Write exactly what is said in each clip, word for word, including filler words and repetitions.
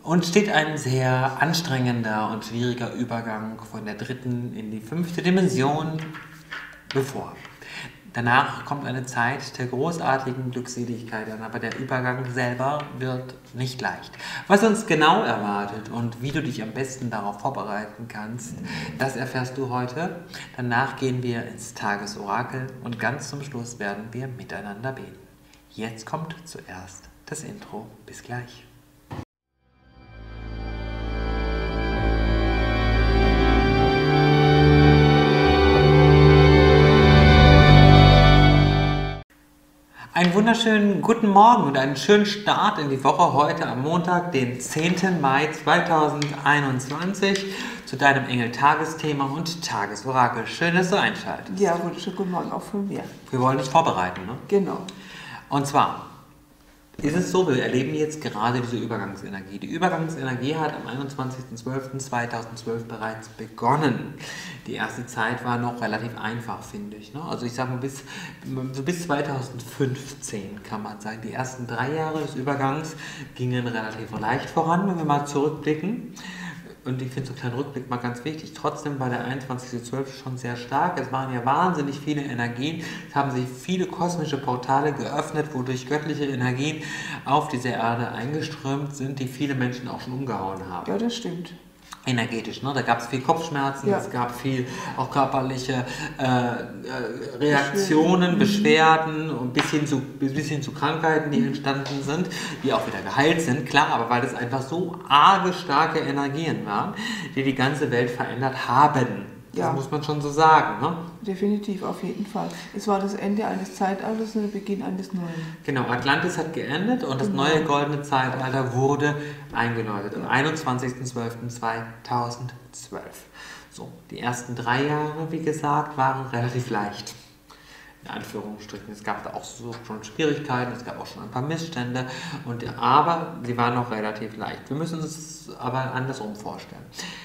Und steht ein sehr anstrengender und schwieriger Übergang von der dritten in die fünfte Dimension bevor. Danach kommt eine Zeit der großartigen Glückseligkeit an, aber der Übergang selber wird nicht leicht. Was uns genau erwartet und wie du dich am besten darauf vorbereiten kannst, das erfährst du heute. Danach gehen wir ins Tagesorakel und ganz zum Schluss werden wir miteinander beten. Jetzt kommt zuerst das Intro. Bis gleich. Einen wunderschönen guten Morgen und einen schönen Start in die Woche heute am Montag, den zehnten Mai zweitausendeinundzwanzig, zu deinem Engel-Tagesthema und Tagesorakel. Schön, dass du einschaltest. Ja, wunderschönen guten Morgen auch von mir. Wir wollen dich vorbereiten, ne? Genau. Und zwar ist es so, wir erleben jetzt gerade diese Übergangsenergie. Die Übergangsenergie hat am einundzwanzigsten zwölften zweitausendzwölf bereits begonnen. Die erste Zeit war noch relativ einfach, finde ich. Ne? Also ich sage mal, bis, so bis zweitausendfünfzehn kann man sagen. Die ersten drei Jahre des Übergangs gingen relativ leicht voran, wenn wir mal zurückblicken. Und ich finde so einen kleinen Rückblick mal ganz wichtig. Trotzdem war der einundzwanzigste zwölfte schon sehr stark. Es waren ja wahnsinnig viele Energien. Es haben sich viele kosmische Portale geöffnet, wodurch göttliche Energien auf diese Erde eingeströmt sind, die viele Menschen auch schon umgehauen haben. Ja, das stimmt. Energetisch, ne? Da gab es viel Kopfschmerzen, ja. Es gab viel auch körperliche äh, äh, Reaktionen, Beschwerden und bis hin, zu, bis hin zu Krankheiten, die entstanden sind, die auch wieder geheilt sind, klar, aber weil das einfach so arge starke Energien waren, die die ganze Welt verändert haben. Ja. Das muss man schon so sagen, ne? Definitiv, auf jeden Fall. Es war das Ende eines Zeitalters und der Beginn eines neuen. Genau, Atlantis hat geendet und das genau. neue goldene Zeitalter wurde eingeläutet am einundzwanzigsten zwölften zweitausendzwölf. So, die ersten drei Jahre, wie gesagt, waren relativ leicht. In Anführungsstrichen. Es gab da auch so schon Schwierigkeiten, es gab auch schon ein paar Missstände, und, aber sie waren noch relativ leicht. Wir müssen uns es aber andersrum vorstellen.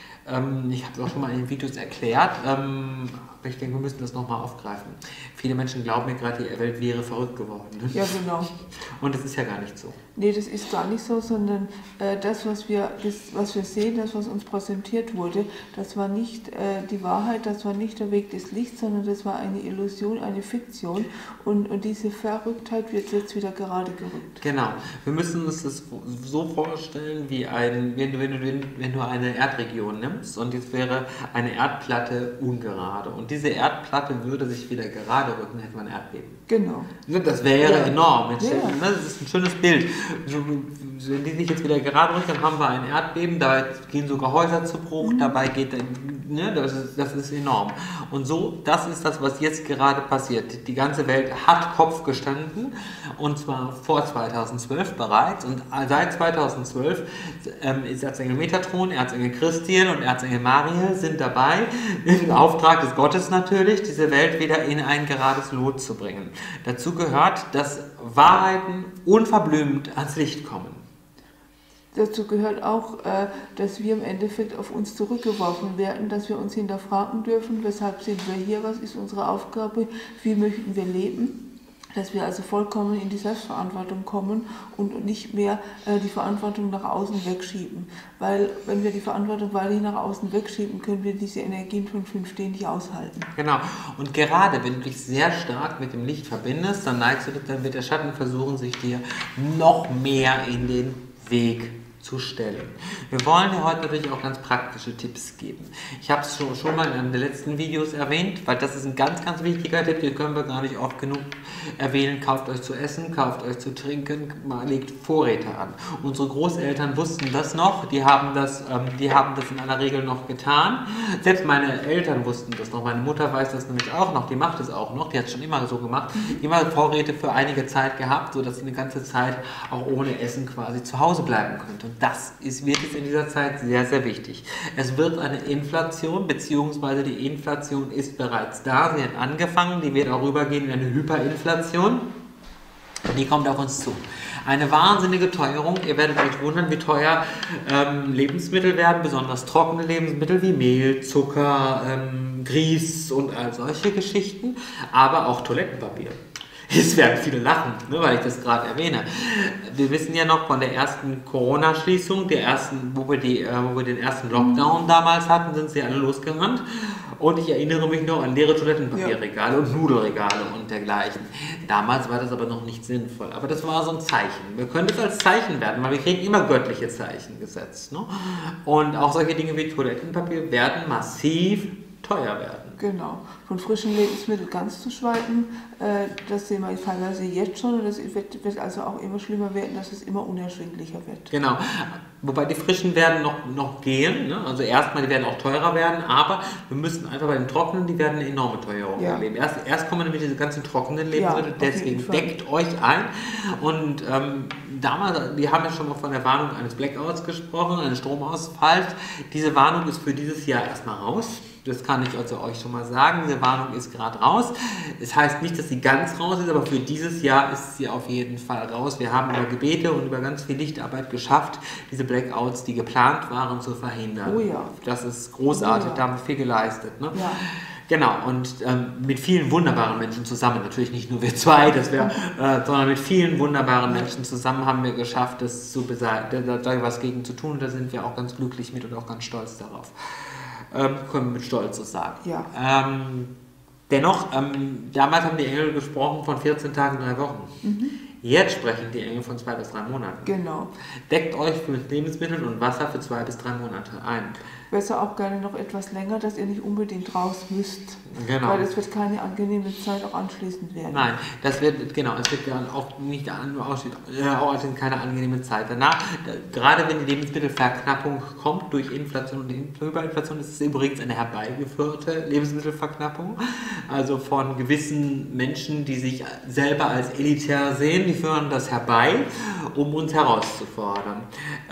Ich habe es auch schon mal in den Videos erklärt, ähm, aber ich denke, wir müssen das nochmal aufgreifen. Viele Menschen glauben mir gerade, die Welt wäre verrückt geworden. Ne? Ja, genau. Und das ist ja gar nicht so. Nee, das ist gar nicht so, sondern äh, das, was wir, das, was wir sehen, das, was uns präsentiert wurde, das war nicht äh, die Wahrheit, das war nicht der Weg des Lichts, sondern das war eine Illusion, eine Fiktion. Und, und diese Verrücktheit wird jetzt wieder gerade gerückt. Genau. Wir müssen uns das so vorstellen, wie ein, wenn du, wenn du, wenn du eine Erdregion nimmst und jetzt wäre eine Erdplatte ungerade. Und diese Erdplatte würde sich wieder gerade rücken, hätte man ein Erdbeben. Genau. Das wäre ja. enorm. Jetzt, ja. Das ist ein schönes Bild. Wenn die sich jetzt wieder gerade rücken, dann haben wir ein Erdbeben, da gehen sogar Häuser zu Bruch, mhm. dabei geht, ne, das ist, das ist enorm. Und so, das ist das, was jetzt gerade passiert. Die ganze Welt hat Kopf gestanden, und zwar vor zweitausendzwölf bereits, und seit zweitausendzwölf ähm, ist Erzengel Metatron, Erzengel Christian und Erzengel Mariel sind dabei, im Auftrag des Gottes natürlich, diese Welt wieder in ein gerades Lot zu bringen. Dazu gehört, dass Wahrheiten unverblümt ans Licht kommen. Dazu gehört auch, äh, dass wir im Endeffekt auf uns zurückgeworfen werden, dass wir uns hinterfragen dürfen, weshalb sind wir hier, was ist unsere Aufgabe, wie möchten wir leben. Dass wir also vollkommen in die Selbstverantwortung kommen und nicht mehr äh, die Verantwortung nach außen wegschieben. Weil wenn wir die Verantwortung weiterhin nach außen wegschieben, können wir diese Energien von fünf D nicht aushalten. Genau. Und gerade wenn du dich sehr stark mit dem Licht verbindest, dann neigst du, dann wird der Schatten versuchen, sich dir noch mehr in den Weg zu stellen. Wir wollen dir heute natürlich auch ganz praktische Tipps geben. Ich habe es schon, schon mal in einem der letzten Videos erwähnt, weil das ist ein ganz, ganz wichtiger Tipp, den können wir gar nicht oft genug erwähnen. Kauft euch zu essen, kauft euch zu trinken, legt Vorräte an. Unsere Großeltern wussten das noch, die haben das, ähm, die haben das in aller Regel noch getan. Selbst meine Eltern wussten das noch, meine Mutter weiß das nämlich auch noch, die macht es auch noch, die hat es schon immer so gemacht, immer Vorräte für einige Zeit gehabt, sodass sie eine ganze Zeit auch ohne Essen quasi zu Hause bleiben könnte. Und das ist wirklich in dieser Zeit sehr, sehr wichtig. Es wird eine Inflation, beziehungsweise die Inflation ist bereits da, sie hat angefangen, die wird auch rübergehen in eine Hyperinflation. Die kommt auf uns zu. Eine wahnsinnige Teuerung. Ihr werdet euch wundern, wie teuer ähm, Lebensmittel werden, besonders trockene Lebensmittel wie Mehl, Zucker, ähm, Grieß und all solche Geschichten, aber auch Toilettenpapier. Jetzt werden viele lachen, ne, weil ich das gerade erwähne. Wir wissen ja noch von der ersten Corona-Schließung, der ersten, wo wir, die, äh, wo wir den ersten Lockdown damals hatten, sind sie alle losgerannt. Und ich erinnere mich noch an leere Toilettenpapierregale ja. und Nudelregale und dergleichen. Damals war das aber noch nicht sinnvoll. Aber das war so ein Zeichen. Wir können das als Zeichen werden, weil wir kriegen immer göttliche Zeichen gesetzt. Ne? Und auch solche Dinge wie Toilettenpapier werden massiv teuer werden. Genau. Von frischen Lebensmitteln ganz zu schweigen, äh, das sehen wir teilweise jetzt schon und das wird, wird also auch immer schlimmer werden, dass es immer unerschwinglicher wird. Genau. Wobei die frischen werden noch, noch gehen, ne? Also erstmal, die werden auch teurer werden, aber wir müssen einfach bei den trockenen, die werden eine enorme Teuerung ja. erleben. Erst, erst kommen nämlich diese ganzen trockenen Lebensmittel, ja, deswegen deckt euch ein. Und ähm, damals, wir haben ja schon mal von der Warnung eines Blackouts gesprochen, eines Stromausfalls. Diese Warnung ist für dieses Jahr erstmal raus. Das kann ich also euch schon mal sagen. Diese Warnung ist gerade raus. Es heißt nicht, dass sie ganz raus ist, aber für dieses Jahr ist sie auf jeden Fall raus. Wir haben über Gebete und über ganz viel Lichtarbeit geschafft, diese Blackouts, die geplant waren, zu verhindern. Oh ja. Das ist großartig, oh ja. Da haben wir viel geleistet. Ne? Ja. Genau, und ähm, mit vielen wunderbaren Menschen zusammen, natürlich nicht nur wir zwei, das wär, äh, sondern mit vielen wunderbaren Menschen zusammen haben wir geschafft, das zu beseitigen, da, da was gegen zu tun. Und da sind wir auch ganz glücklich mit und auch ganz stolz darauf. Ähm, können wir mit Stolz so sagen. Ja. Ähm, dennoch, ähm, damals haben die Engel gesprochen von vierzehn Tagen, drei Wochen. Mhm. Jetzt sprechen die Engel von zwei bis drei Monaten. Genau. Deckt euch für Lebensmittel und Wasser für zwei bis drei Monate ein. Besser auch gerne noch etwas länger, dass ihr nicht unbedingt raus müsst. Genau. Weil es wird keine angenehme Zeit auch anschließend werden. Nein, das wird, genau, es wird dann auch nicht nur ausschließend keine angenehme Zeit. Danach, da, gerade wenn die Lebensmittelverknappung kommt durch Inflation und Hyperinflation, ist es übrigens eine herbeigeführte Lebensmittelverknappung. Also von gewissen Menschen, die sich selber als elitär sehen, die führen das herbei, um uns herauszufordern.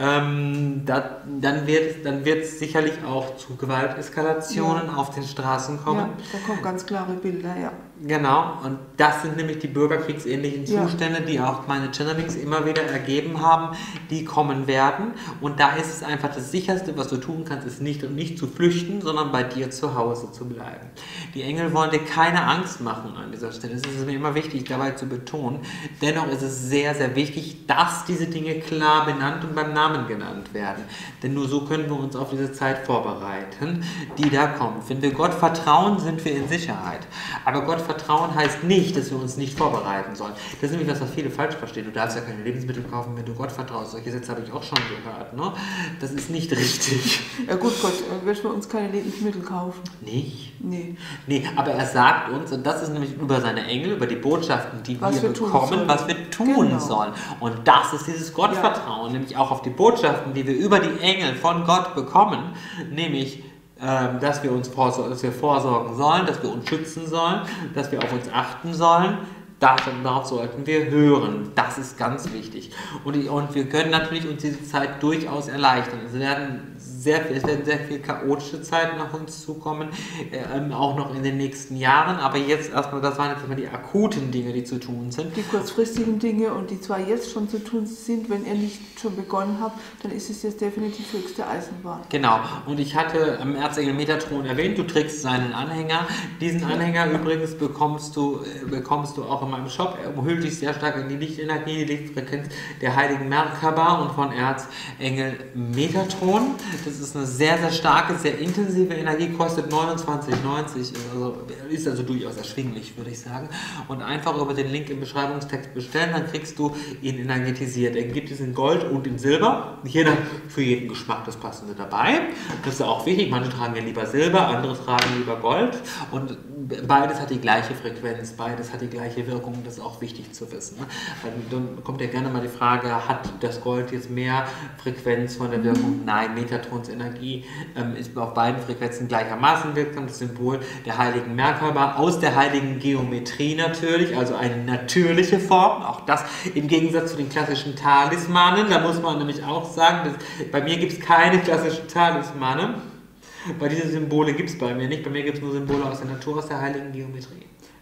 Ähm, da, dann wird dann wird es sicherlich auch zu Gewalteskalationen ja. auf den Straßen kommen. Ja, da kommen ganz klare Bilder, ja. Genau, und das sind nämlich die bürgerkriegsähnlichen Zustände, ja. die auch meine Channelings immer wieder ergeben haben, die kommen werden. Und da ist es einfach das Sicherste, was du tun kannst, ist nicht, nicht zu flüchten, sondern bei dir zu Hause zu bleiben. Die Engel wollen dir keine Angst machen an dieser Stelle. Es ist mir immer wichtig, dabei zu betonen. Dennoch ist es sehr, sehr wichtig, dass diese Dinge klar benannt und beim Namen genannt werden. Denn nur so können wir uns auf diese Zeit vorbereiten, die da kommt. Wenn wir Gott vertrauen, sind wir in Sicherheit. Aber Gott Vertrauen heißt nicht, dass wir uns nicht vorbereiten sollen. Das ist nämlich das, was viele falsch verstehen. Du darfst ja keine Lebensmittel kaufen, wenn du Gott vertraust. Solche Sätze habe ich auch schon gehört. Ne? Das ist nicht richtig. Ja gut, Gott wird für uns keine Lebensmittel kaufen. Nicht? Nee. Nee, aber er sagt uns, und das ist nämlich über seine Engel, über die Botschaften, die was wir, wir bekommen, was wir tun genau. sollen. Und das ist dieses Gottvertrauen, ja. nämlich auch auf die Botschaften, die wir über die Engel von Gott bekommen, nämlich dass wir uns vorsorgen, dass wir vorsorgen sollen, dass wir uns schützen sollen, dass wir auf uns achten sollen. Darauf sollten wir hören. Das ist ganz wichtig. Und, und wir können natürlich uns diese Zeit durchaus erleichtern. Es werden sehr, es werden sehr viele chaotische Zeiten auf uns zukommen, äh, auch noch in den nächsten Jahren. Aber jetzt erstmal, das waren jetzt erstmal die akuten Dinge, die zu tun sind. Die kurzfristigen Dinge und die zwar jetzt schon zu tun sind, wenn ihr nicht schon begonnen habt, dann ist es jetzt definitiv höchste Eisenbahn. Genau. Und ich hatte am Erzengel Metatron erwähnt, du trägst seinen Anhänger. Diesen Anhänger übrigens bekommst du, bekommst du auch in meinem Shop. Er umhüllt dich sehr stark in die Lichtenergie, die Lichtfrequenz der heiligen Merkaba und von Erzengel Metatron. Das ist eine sehr, sehr starke, sehr intensive Energie, kostet neunundzwanzig neunzig, also ist also durchaus erschwinglich, würde ich sagen. Und einfach über den Link im Beschreibungstext bestellen, dann kriegst du ihn energetisiert. Er gibt es in Gold und in Silber. Jeder für jeden Geschmack das Passende dabei. Das ist auch wichtig. Manche tragen ja lieber Silber, andere tragen lieber Gold. Und beides hat die gleiche Frequenz, beides hat die gleiche Wirkung. Das ist auch wichtig zu wissen. Dann kommt ja gerne mal die Frage, hat das Gold jetzt mehr Frequenz von der Wirkung? Nein, Metatrons Energie ähm, ist auf beiden Frequenzen gleichermaßen wirksam. Das Symbol der heiligen Merkaba aus der heiligen Geometrie natürlich, also eine natürliche Form. Auch das im Gegensatz zu den klassischen Talismanen. Da muss man nämlich auch sagen, dass, bei mir gibt es keine klassischen Talismane. Weil diese Symbole gibt es bei mir nicht. Bei mir gibt es nur Symbole aus der Natur, aus der heiligen Geometrie.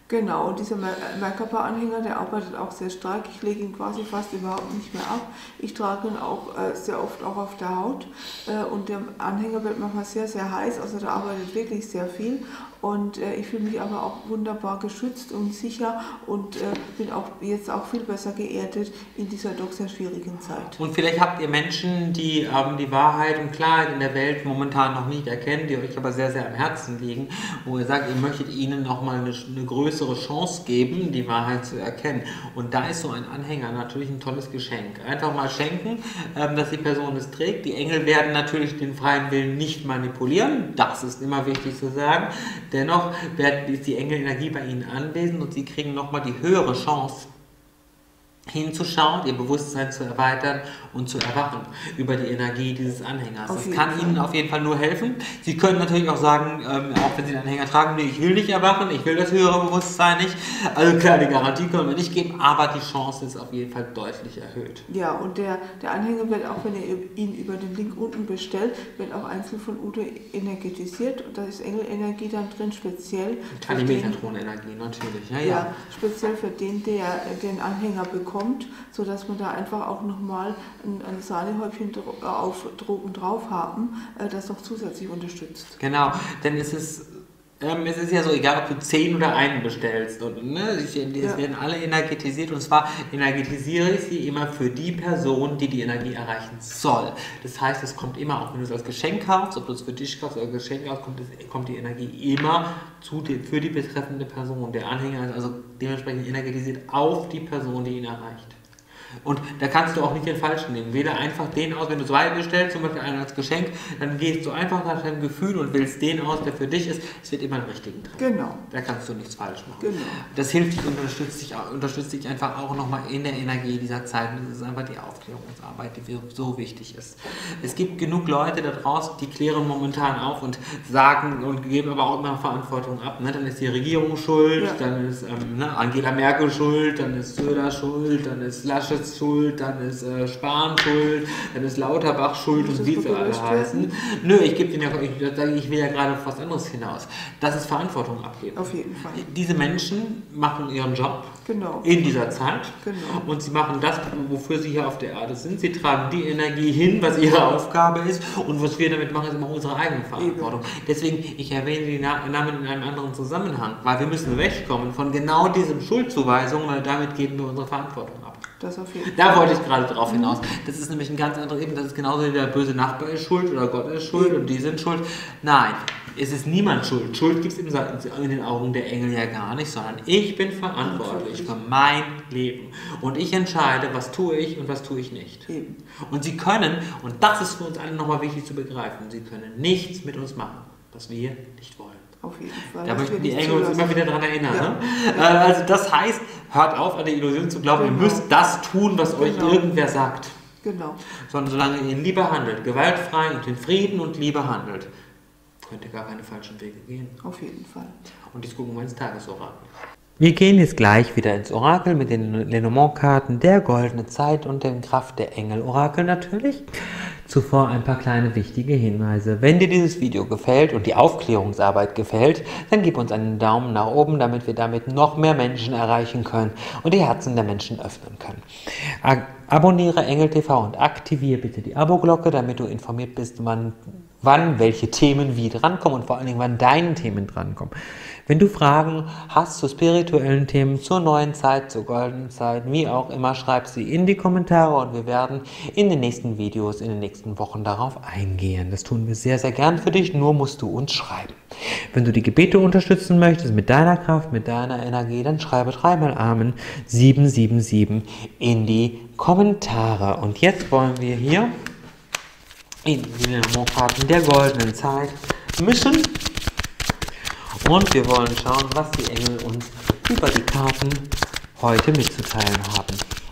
Genau, und dieser Merkaba-Anhänger, der arbeitet auch sehr stark. Ich lege ihn quasi fast überhaupt nicht mehr ab. Ich trage ihn auch äh, sehr oft auch auf der Haut. Äh, und der Anhänger wird manchmal sehr, sehr heiß, also der arbeitet wirklich sehr viel. Und äh, ich fühle mich aber auch wunderbar geschützt und sicher und äh, bin auch jetzt auch viel besser geerdet in dieser doch sehr schwierigen Zeit. Und vielleicht habt ihr Menschen, die ähm, die Wahrheit und Klarheit in der Welt momentan noch nicht erkennen, die euch aber sehr, sehr am Herzen liegen, wo ihr sagt, ihr möchtet ihnen nochmal eine, eine größere Chance geben, die Wahrheit zu erkennen. Und da ist so ein Anhänger natürlich ein tolles Geschenk. Einfach mal schenken, ähm, dass die Person es trägt. Die Engel werden natürlich den freien Willen nicht manipulieren, das ist immer wichtig zu sagen. Dennoch ist die Engelenergie bei Ihnen anwesend und Sie kriegen nochmal die höhere Chance, hinzuschauen, ihr Bewusstsein zu erweitern und zu erwachen über die Energie dieses Anhängers. Das kann Fall. Ihnen auf jeden Fall nur helfen. Sie können natürlich auch sagen, ähm, auch wenn Sie den Anhänger tragen, nee, ich will nicht erwachen, ich will das höhere Bewusstsein nicht. Also klar, die Garantie können wir nicht geben, aber die Chance ist auf jeden Fall deutlich erhöht. Ja, und der, der Anhänger wird auch, wenn ihr ihn über den Link unten bestellt, wird auch einzeln von Ute energetisiert und da ist Engelenergie dann drin, speziell. Keine Metatronenergie, natürlich. Ja, ja. ja, speziell für den, der den Anhänger bekommt. Kommt, sodass wir da einfach auch nochmal ein, ein Sahnehäubchen auf Drogen drauf haben, äh, das noch zusätzlich unterstützt. Genau, denn es ist, ähm, es ist ja so, egal ob du zehn oder einen bestellst, und, ne, es ja. werden alle energetisiert und zwar energetisiere ich sie immer für die Person, die die Energie erreichen soll. Das heißt, es kommt immer, auch wenn du es als Geschenk kaufst, ob du es für dich kaufst oder als Geschenk kaufst, kommt, es, kommt die Energie immer zu die, für die betreffende Person. Der Anhänger ist also dementsprechend energetisiert auf die Person, die ihn erreicht. Und da kannst du auch nicht den falschen nehmen. Wähle einfach den aus, wenn du zwei bestellst, zum Beispiel einen als Geschenk, dann gehst du einfach nach deinem Gefühl und wählst den aus, der für dich ist. Es wird immer einen richtigen treffen. Genau. Da kannst du nichts falsch machen. Genau. Das hilft dich und unterstützt dich, unterstützt dich einfach auch nochmal in der Energie dieser Zeit. Und das ist einfach die Aufklärungsarbeit, die so wichtig ist. Es gibt genug Leute da draußen, die klären momentan auf und sagen und geben aber auch immer Verantwortung ab. Ne? Dann ist die Regierung schuld, ja. dann ist ähm, ne, Angela Merkel schuld, dann ist Söder schuld, dann ist Laschet schuld, dann ist äh, Spahn schuld, dann ist Lauterbach schuld und wie sie alle heißen. Nö, ich gebe den ja, ich, ich will ja gerade auf was anderes hinaus. Das ist Verantwortung abgeben. Auf jeden Fall. Diese Menschen machen ihren Job genau. in dieser Zeit genau. und sie machen das, wofür sie hier auf der Erde sind. Sie tragen die Energie hin, was ihre Aufgabe ist und was wir damit machen, ist immer unsere eigene Verantwortung. Eben. Deswegen, ich erwähne die Namen in einem anderen Zusammenhang, weil wir müssen wegkommen von genau diesem Schuldzuweisung, weil damit geben wir unsere Verantwortung ab. Das auf jeden da Fall. wollte ich gerade drauf hinaus. Das ist nämlich ein ganz anderes Eben, das ist genauso wie der böse Nachbar ist schuld oder Gott ist schuld und die sind schuld. Nein, es ist niemand schuld. Schuld gibt es in den Augen der Engel ja gar nicht, sondern ich bin verantwortlich für mein Leben. Und ich entscheide, was tue ich und was tue ich nicht. Eben. Und sie können, und das ist für uns alle nochmal wichtig zu begreifen, sie können nichts mit uns machen, was wir nicht wollen. Auf jeden Fall. Da möchten die Engel uns immer wieder daran erinnern. Ja. Ne? Ja. Also das heißt, hört auf an die Illusion zu glauben, genau. ihr müsst das tun, was euch genau. irgendwer sagt. Genau. Sondern solange ihr in Liebe handelt, gewaltfrei und in Frieden und Liebe handelt, könnt ihr gar keine falschen Wege gehen. Auf jeden Fall. Und jetzt gucken wir ins Tagesorakel. Wir gehen jetzt gleich wieder ins Orakel mit den Lenormand-Karten der Goldene Zeit und der Kraft der Engel-Orakel natürlich. Zuvor ein paar kleine wichtige Hinweise. Wenn dir dieses Video gefällt und die Aufklärungsarbeit gefällt, dann gib uns einen Daumen nach oben, damit wir damit noch mehr Menschen erreichen können und die Herzen der Menschen öffnen können. Abonniere Engel T V und aktiviere bitte die Abo-Glocke, damit du informiert bist, wann, wann welche Themen wie drankommen und vor allen Dingen, wann deine Themen drankommen. Wenn du Fragen hast zu spirituellen Themen, zur neuen Zeit, zur goldenen Zeit, wie auch immer, schreib sie in die Kommentare und wir werden in den nächsten Videos, in den nächsten Wochen darauf eingehen. Das tun wir sehr, sehr gern für dich, nur musst du uns schreiben. Wenn du die Gebete unterstützen möchtest mit deiner Kraft, mit deiner Energie, dann schreibe dreimal Amen sieben sieben sieben in die Kommentare. Und jetzt wollen wir hier in die Lenormand-Karten der Goldenen Zeit mischen. Und wir wollen schauen, was die Engel uns über die Karten heute mitzuteilen haben.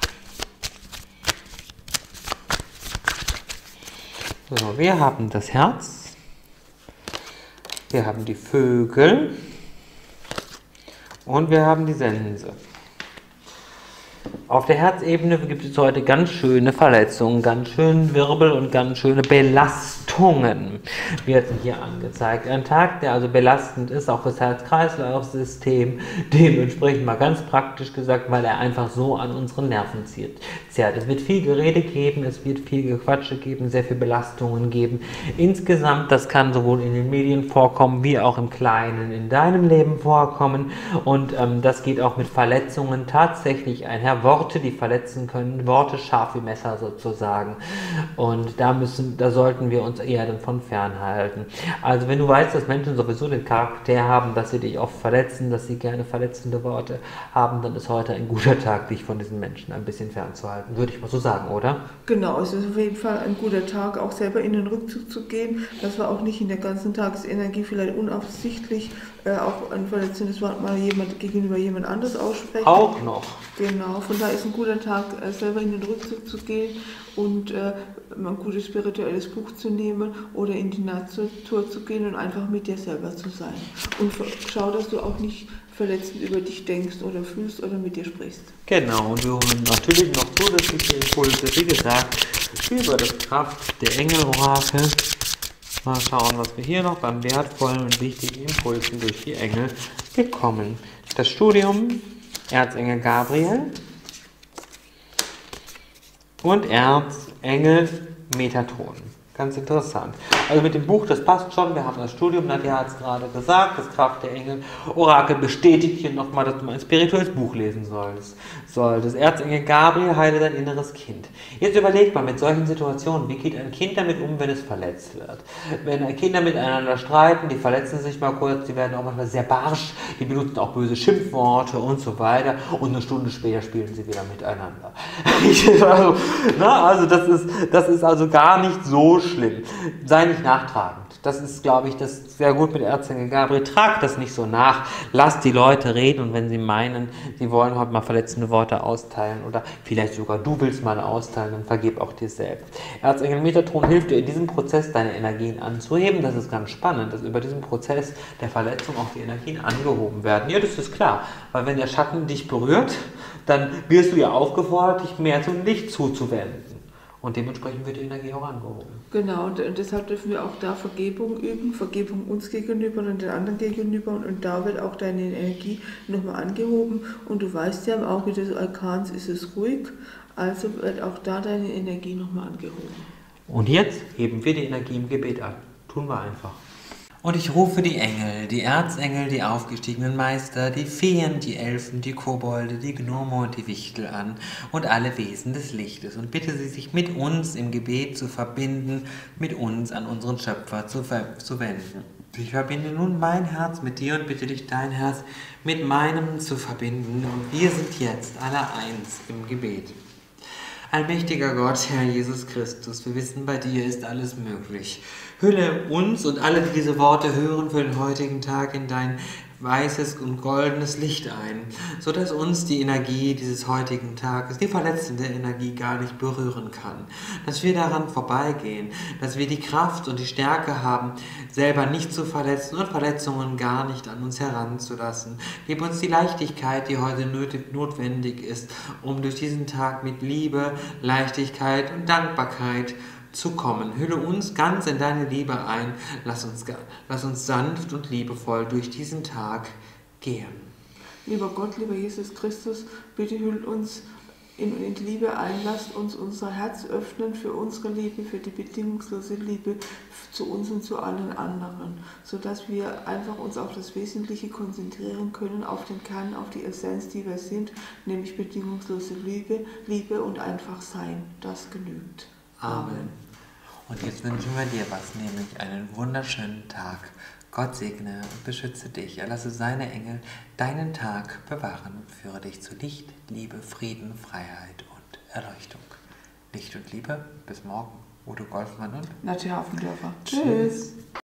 So, wir haben das Herz, wir haben die Vögel und wir haben die Sense. Auf der Herzebene gibt es heute ganz schöne Verletzungen, ganz schön Wirbel und ganz schöne Belastung. Belastungen wird hier angezeigt. Ein Tag, der also belastend ist, auch fürs Herz-Kreislauf-System, dementsprechend mal ganz praktisch gesagt, weil er einfach so an unseren Nerven zieht. Es wird viel Gerede geben, es wird viel Gequatsche geben, sehr viel Belastungen geben. Insgesamt, das kann sowohl in den Medien vorkommen, wie auch im Kleinen in deinem Leben vorkommen. Und ähm, das geht auch mit Verletzungen tatsächlich einher. Worte, die verletzen können, Worte scharf wie Messer sozusagen. Und da müssen, da sollten wir uns eher davon fernhalten. Also wenn du weißt, dass Menschen sowieso den Charakter haben, dass sie dich oft verletzen, dass sie gerne verletzende Worte haben, dann ist heute ein guter Tag, dich von diesen Menschen ein bisschen fernzuhalten. Würde ich mal so sagen, oder? Genau, es ist auf jeden Fall ein guter Tag, auch selber in den Rückzug zu gehen, dass wir auch nicht in der ganzen Tagesenergie vielleicht unabsichtlich äh, auch ein verletzendes Wort mal jemand gegenüber jemand anders aussprechen. Auch noch. Genau, von daher ist ein guter Tag, äh, selber in den Rückzug zu gehen und äh, ein gutes spirituelles Buch zu nehmen oder in die Natur zu gehen und einfach mit dir selber zu sein. Und schau, dass du auch nicht verletzend über dich denkst oder fühlst oder mit dir sprichst. Genau, und wir holen natürlich noch zusätzliche Impulse, wie gesagt, über das Kraft der Engel-Orakel. Mal schauen, was wir hier noch an wertvollen und wichtigen Impulsen durch die Engel bekommen. Das Studium Erzengel Gabriel und Erzengel Metatron. Ganz interessant. Also mit dem Buch, das passt schon, wir haben das Studium, Nadja hat es gerade gesagt, das Kraft der Engel Orakel bestätigt hier nochmal, dass du mal ein spirituelles Buch lesen solltest. Soll das Erzengel Gabriel heile dein inneres Kind. Jetzt überleg mal mit solchen Situationen, wie geht ein Kind damit um, wenn es verletzt wird? Wenn Kinder miteinander streiten, die verletzen sich mal kurz, die werden auch manchmal sehr barsch, die benutzen auch böse Schimpfworte und so weiter und eine Stunde später spielen sie wieder miteinander. also, na, also das ist, das ist also gar nicht so schlimm. Sei nicht nachtragend. Das ist, glaube ich, das sehr gut mit Erzengel Gabriel. Trag das nicht so nach. Lass die Leute reden und wenn sie meinen, sie wollen heute mal verletzende Worte austeilen oder vielleicht sogar du willst mal austeilen, dann vergib auch dir selbst. Erzengel Metatron hilft dir in diesem Prozess, deine Energien anzuheben. Das ist ganz spannend, dass über diesen Prozess der Verletzung auch die Energien angehoben werden. Ja, das ist klar, weil wenn der Schatten dich berührt, dann wirst du ja aufgefordert, dich mehr zum Licht zuzuwenden. Und dementsprechend wird die Energie auch angehoben. Genau, und, und deshalb dürfen wir auch da Vergebung üben, Vergebung uns gegenüber und den anderen gegenüber. Und, und da wird auch deine Energie nochmal angehoben. Und du weißt ja, im Auge des Arkans ist es ruhig, also wird auch da deine Energie nochmal angehoben. Und jetzt heben wir die Energie im Gebet an. Tun wir einfach. Und ich rufe die Engel, die Erzengel, die aufgestiegenen Meister, die Feen, die Elfen, die Kobolde, die Gnome und die Wichtel an und alle Wesen des Lichtes und bitte sie, sich mit uns im Gebet zu verbinden, mit uns an unseren Schöpfer zu, zu wenden. Ich verbinde nun mein Herz mit dir und bitte dich, dein Herz mit meinem zu verbinden. Und wir sind jetzt alle eins im Gebet. Allmächtiger Gott, Herr Jesus Christus, wir wissen, bei dir ist alles möglich. Hülle uns und alle, die diese Worte hören, für den heutigen Tag in dein weißes und goldenes Licht ein, sodass uns die Energie dieses heutigen Tages, die verletzende Energie, gar nicht berühren kann. Dass wir daran vorbeigehen, dass wir die Kraft und die Stärke haben, selber nicht zu verletzen und Verletzungen gar nicht an uns heranzulassen. Gib uns die Leichtigkeit, die heute nötig, notwendig ist, um durch diesen Tag mit Liebe, Leichtigkeit und Dankbarkeit zu kommen. Hülle uns ganz in deine Liebe ein. Lass uns, lass uns sanft und liebevoll durch diesen Tag gehen. Lieber Gott, lieber Jesus Christus, bitte hüllt uns in, in die Liebe ein. Lasst uns unser Herz öffnen für unsere Liebe, für die bedingungslose Liebe zu uns und zu allen anderen, sodass wir einfach uns auf das Wesentliche konzentrieren können, auf den Kern, auf die Essenz, die wir sind, nämlich bedingungslose Liebe, Liebe und einfach sein. Das genügt. Amen. Und jetzt wünschen wir dir was, nämlich einen wunderschönen Tag. Gott segne und beschütze dich. Er lasse seine Engel deinen Tag bewahren und führe dich zu Licht, Liebe, Frieden, Freiheit und Erleuchtung. Licht und Liebe, bis morgen. Ute Golfmann und Nadja Hafendörfer. Tschüss.